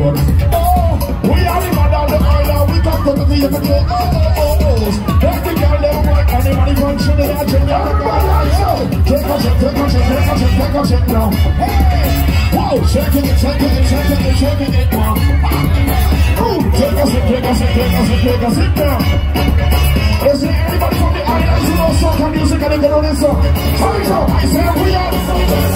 road. Oh, we are the man on the island. We come to the people. Every girl they work and the money from Trinidad, Jamaica. Take a shit now. Hey, whoa, shaking it now. Ooh, take a shit now. Is there anybody from the islands who knows soca music and they get on this song? I say we are.